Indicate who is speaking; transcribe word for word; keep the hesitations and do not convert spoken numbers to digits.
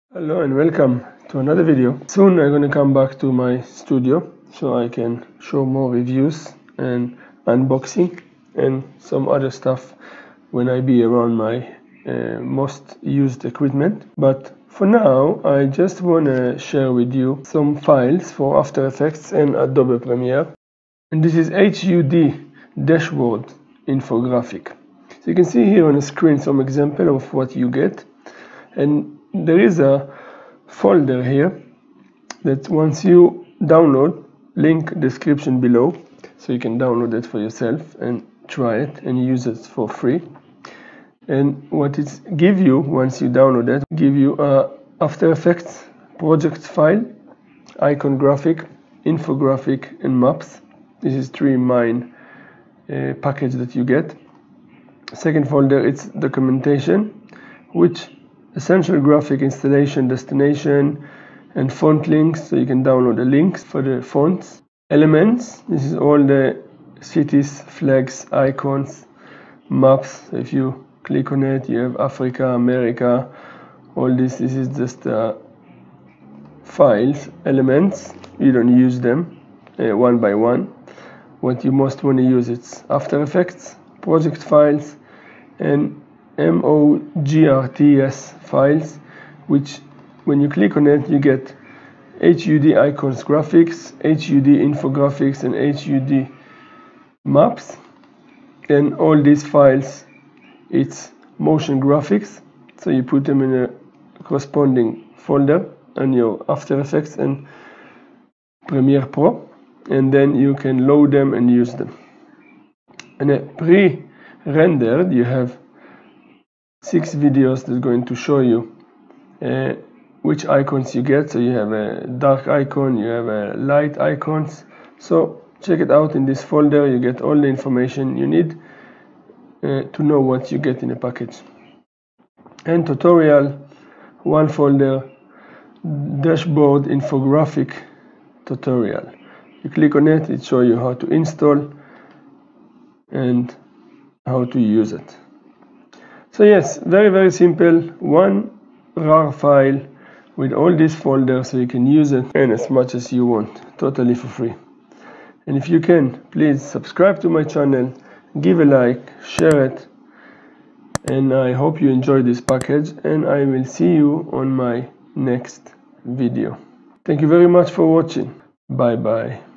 Speaker 1: Hello and welcome to another video. Soon I'm going to come back to my studio so I can show more reviews and unboxing and some other stuff when I be around my uh, most used equipment. But for now I just want to share with you some files for After Effects and Adobe Premiere. And this is H U D dashboard infographic. So you can see here on the screen some example of what you get. And there is a folder here that once you download, link description below, so you can download it for yourself and try it and use it for free. And what it give you once you download it, give you a After Effects project file, icon graphic, infographic, and maps. This is three main uh, package that you get. Second folder, it's documentation, which essential graphic installation, destination, and font links, so you can download the links for the fonts. Elements, this is all the cities, flags, icons, maps. So if you click on it, you have Africa, America, all this. This is just uh, files, elements. You don't use them uh, one by one. What you most want to use is After Effects, project files, and M O G R T S files, which when you click on it you get H U D icons graphics, H U D infographics, and H U D maps. And all these files, it's motion graphics, so you put them in a corresponding folder on your After Effects and Premiere Pro, and then you can load them and use them. And a pre-rendered you have six videos that's going to show you uh, which icons you get. So you have a dark icon, you have a light icons. So check it out in this folder. You get all the information you need uh, to know what you get in a package. And tutorial, one folder, dashboard infographic tutorial. You click on it, it shows you how to install and how to use it. So yes, very very simple, one rar file with all these folders, so you can use it and as much as you want, totally for free. And if you can, please subscribe to my channel, give a like, share it, and I hope you enjoy this package, and I will see you on my next video. Thank you very much for watching. Bye bye.